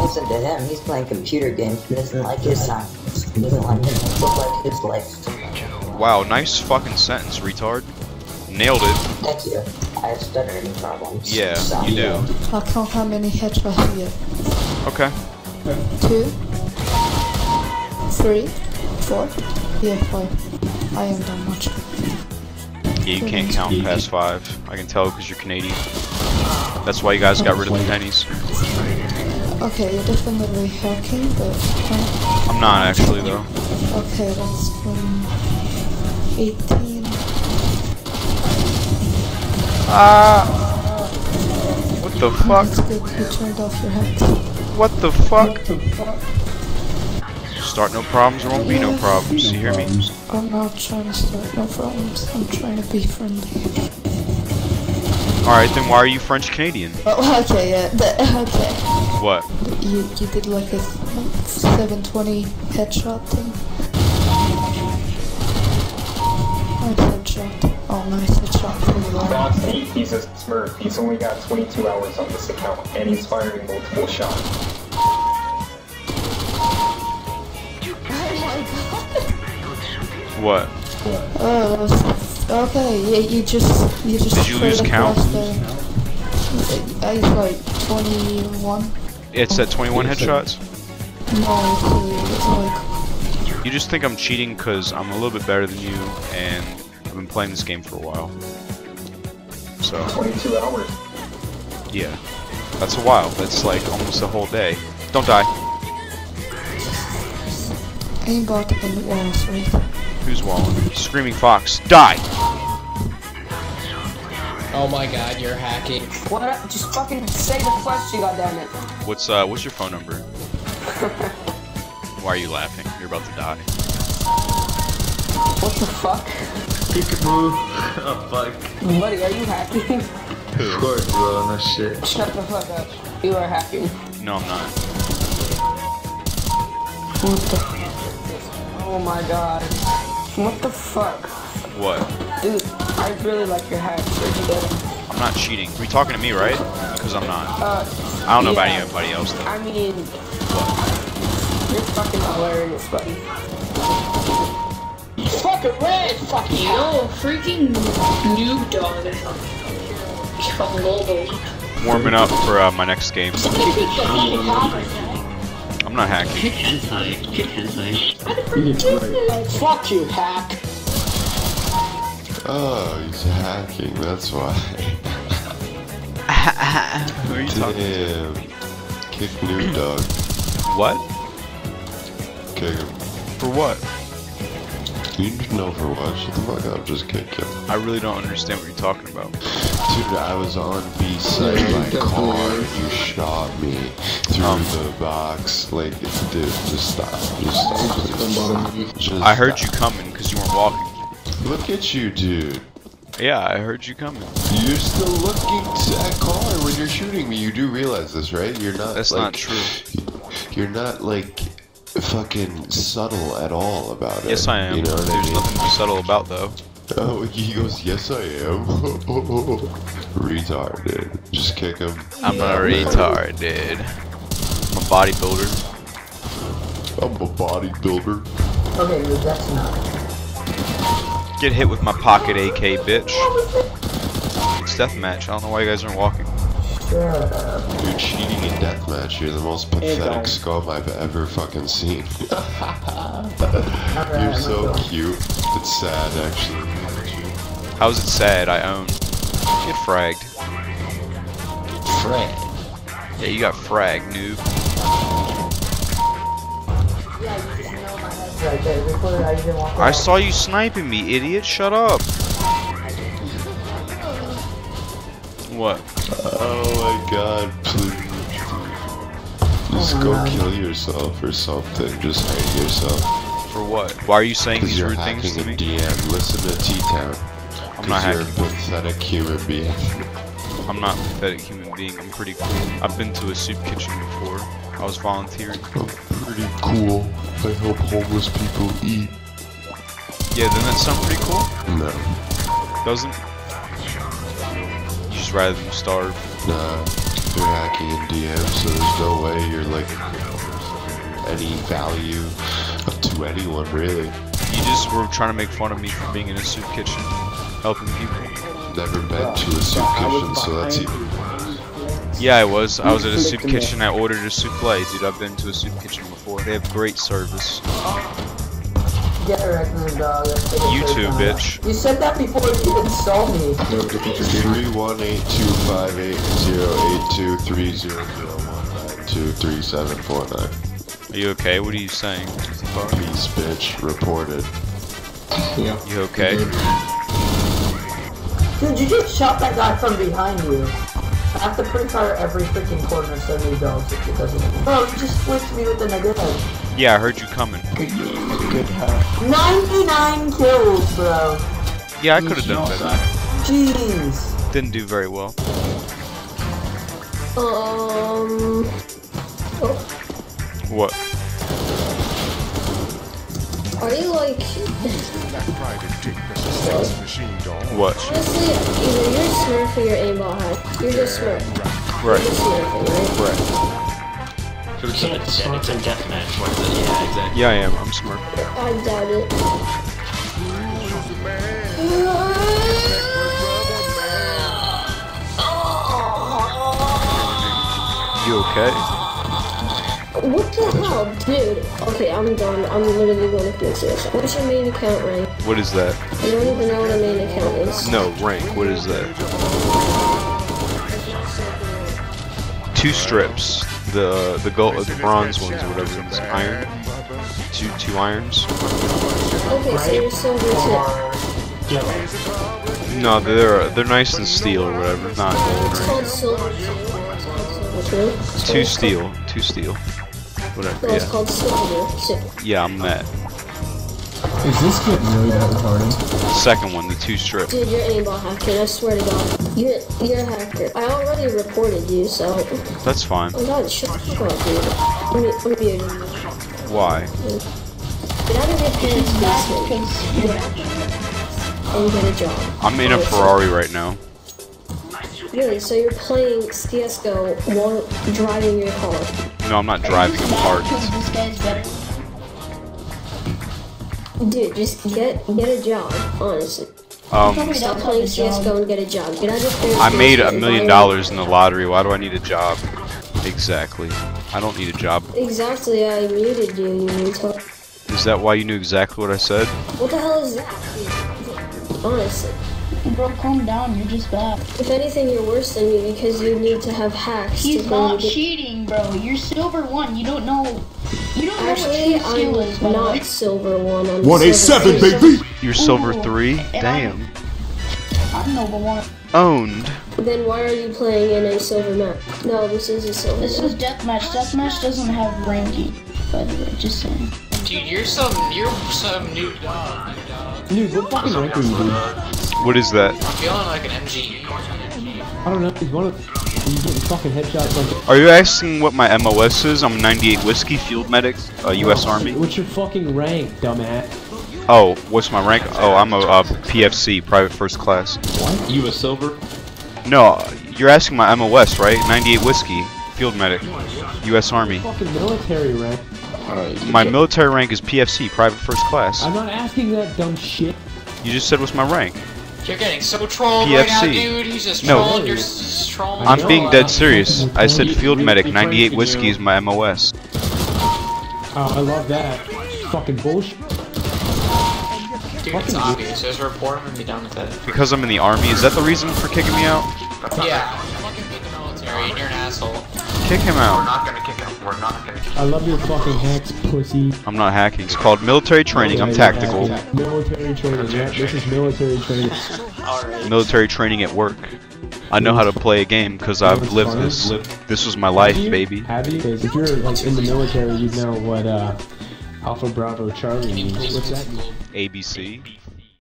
listen to him. He's playing computer games and doesn't like his sound. Doesn't like him. Look like his life. Wow, nice fucking sentence, retard. Nailed it. Thank you. I have stuttering problems. Yeah, so. you do. I count how many headshots yet. Okay. 2, 3, 4. Yeah, 5. I am that much. Yeah, you can't count past 5. I can tell because you're Canadian. That's why you guys got rid of the pennies. Okay, you're definitely hacking, but... I'm not actually, though. Okay, that's 18. What the fuck? That's good, you turned off your hacks. What the fuck? Start no problems, there won't be no problems. You hear me? I'm not trying to start no problems. I'm trying to be friendly. Alright, then why are you French Canadian? Oh, okay, yeah. Okay. What? You did like a 720 headshot thing. Nice headshot. Oh, nice headshot. Boss, he's a smurf. He's only got 22 hours on this account, and he's firing multiple shots. What? Okay, yeah, you just. Did you lose count? It's like 21. It's at 21 headshots? No, it's like. You just think I'm cheating because I'm a little bit better than you, and I've been playing this game for a while. So. 22 hours. Yeah. That's a while. That's like almost a whole day. Don't die. Aimbot and walls, right? Who's walling? Screaming Fox. Die! Oh my god, you're hacking. What? Just fucking say the question, goddammit. What's your phone number? Why are you laughing? You're about to die. What the fuck? Peekaboo. Oh fuck. Buddy, are you hacking? Of course, bro. No shit. Shut the fuck up. You are hacking. No, I'm not. What the? Oh my god. What the fuck? What? Dude, I really like your hacks. You get them. I'm not cheating. You're talking to me, right? Because I'm not. I don't know about anybody else though. I mean, What? you're fucking hilarious, buddy. Fucking red, fuck you. Yo, freaking Noob Dog. Fucking global. Warming up for my next game. I'm not hacking. Kick hentai. Kick hentai. Fuck you, hack. Oh, he's hacking, that's why. Who are you talking to? Damn. Kick Noob Dog. What? Kick him. For what? You just know for what? Shut the fuck up, just kick him. I really don't understand what you're talking about. Dude, I was on B side by car and you shot me through the box. Like, dude, just stop. Just stop. Just I heard stop. you coming because you weren't walking. Look at you, dude. Yeah, I heard you coming. You're still looking to that car when you're shooting me. You do realize this, right? You're not. That's like, not true. You're not like fucking subtle at all about it. Yes, I am. You know what There's I mean? nothing to be subtle about, though. Oh, he goes, yes I am. Retarded. Just kick him. I'm not a retard, dude. I'm a bodybuilder. I'm a bodybuilder. Okay, dude, that's not. Get hit with my pocket AK, bitch. It's deathmatch. I don't know why you guys aren't walking. You're cheating in deathmatch. You're the most pathetic scum I've ever fucking seen. You're so cute. It's sad, actually. How's it sad? I own. Get fragged. Frag. Yeah, you got fragged, noob. Right there, before I even walk I saw you sniping me, idiot. Shut up. What? Oh my god, please. Just go kill yourself or something. Just hate yourself. For what? Why are you saying Because these you're rude things hacking to in me? DM. Listen to T-Town. I'm not You're a hacking. pathetic human being. I'm not a pathetic human being. I'm pretty cool. I've been to a soup kitchen before. I was volunteering. I'm pretty cool. I help homeless people eat. Yeah, doesn't that sound pretty cool? No. Doesn't? You just rather them starve. Nah. they're hacking in DM, so there's no way you're like any value to anyone really. You just were trying to make fun of me for being in a soup kitchen, helping people. Never been to a soup kitchen, so that's even worse. Yeah, I was at a soup kitchen. I ordered a souffle, dude. I've been to a soup kitchen before. They have great service. Get a Noob Dog. You too, bitch. You said that before you even saw me. 3182580823001923749. Are you okay? What are you saying? Peace, bitch. Reported. Yeah. You okay? Dude, you just shot that guy from behind you. I have to pre-fire every freaking corner so Noob Dogs if it doesn't. Bro, you just flicked me with the negative. Yeah, I heard you coming. Good hack. 99 kills, bro. Yeah, I could have done better. Jeez. Didn't do very well. What? Are you like... What? Honestly, either you're Smurf or you're aimbot hack. You're just Smurf. Right. You're just Smurfing, right? Right. It's a deathmatch, what is it? Yeah, exactly. Yeah, I am. I'm smart. I doubt it. You okay? What the hell, dude? Okay, I'm done. I'm literally going to commit suicide. What's your main account rank? What is that? I don't even know what a main account is. No, rank. What is that? 2 strips. The gold, the bronze ones or whatever. It's iron. Two irons. Okay, so you're silver too. No, they're nice and steel or whatever. Not gold It's or called anything. silver too. Two steel. Whatever. No, it's Yeah. called silver too. Yeah, I'm that. Is this kid really that retarded? Second one, the 2 strip. Dude, you're aimbot hacking, I swear to God. You're a hacker. I already reported you, so... That's fine. Oh god, shut the fuck up, dude. I'm muting you. Why? Get out of your parents' basement. And get a job. I'm in a Ferrari right now. Really? So you're playing CSGO while driving your car? No, I'm not driving. I'm parked. Dude, just get a job, honestly. Stop playing CSGO and get a job. Get out of your parents' I made basement $1 million and in the lottery. Why do I need a job? Exactly. I don't need a job. Exactly, I muted you, you retard. Is that why you knew exactly what I said? What the hell is that? Honestly. Bro, calm down, you're just bad. If anything, you're worse than me because you need to have hacks He's to not get... cheating, bro. You're silver 1. You don't know. You don't Actually, know what true skill is, I'm by the way. not silver 1. I'm 187, silver baby! You're silver 3? And Damn. I'm number 1. Owned. Then why are you playing in a silver map? No, this is a silver This map. is deathmatch. Deathmatch doesn't have ranking, by the way. Just saying. Dude, you're some Noob Dog. Dude, what fucking rank are you, dude? What is that? I'm feeling like an MG. I don't know, he's one of... He's getting fucking headshots like... Are you asking what my MOS is? I'm 98 Whiskey, Field Medic, US Army. What's your fucking rank, dumbass? Oh, what's my rank? Oh, I'm a PFC, Private First Class. What? You a silver? No, you're asking my MOS, right? 98 Whiskey, Field Medic, US Army. Fucking military rank. My military rank is PFC, Private First Class. I'm not asking that dumb shit. You just said what's my rank. You're getting so trolled right now, PFC. dude. He's just No. trolling. You're just trolling. I'm being dead serious. I said Field Medic, 98 Whiskey is my MOS. Oh, I love that. Fucking bullshit. Dude, it's obvious. Just report him and be done with it. Because I'm in the Army, is that the reason for kicking me out? Yeah. Fucking be the military and you're an asshole. Kick him out. I love your fucking hacks, pussy. I'm not hacking. It's called military training. I'm tactical. Military training, yeah. This is military training. Military training at work. I know how to play a game because I've lived this. This was my life, baby. Have you? If you're like in the military, you know what Alpha Bravo Charlie means. What's that mean? ABC.